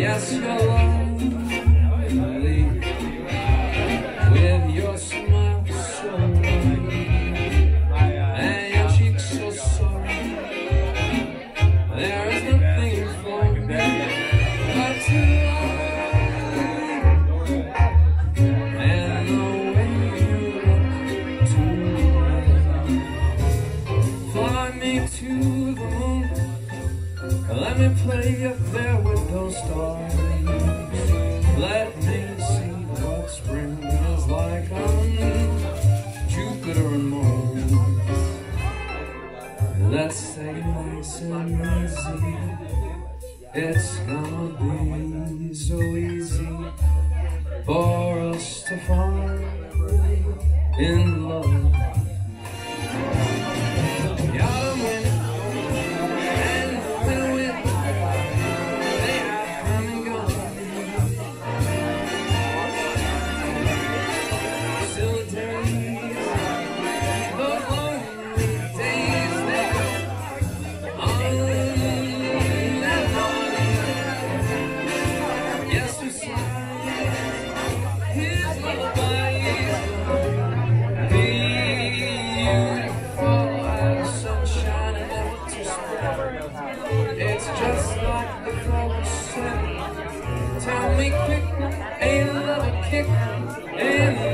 Yes, you're lovely with your smile so white and your cheeks so soft. There is nothing for me but to love, and the way you look tonight. Fly me to the moon, let me play up there with those stars. Let me see what spring is like on Jupiter and Mars. Let's say nice and easy, it's gonna be so easy for us to fall in love. It's just like the flowers said. Tell me quick, ain't love a kick?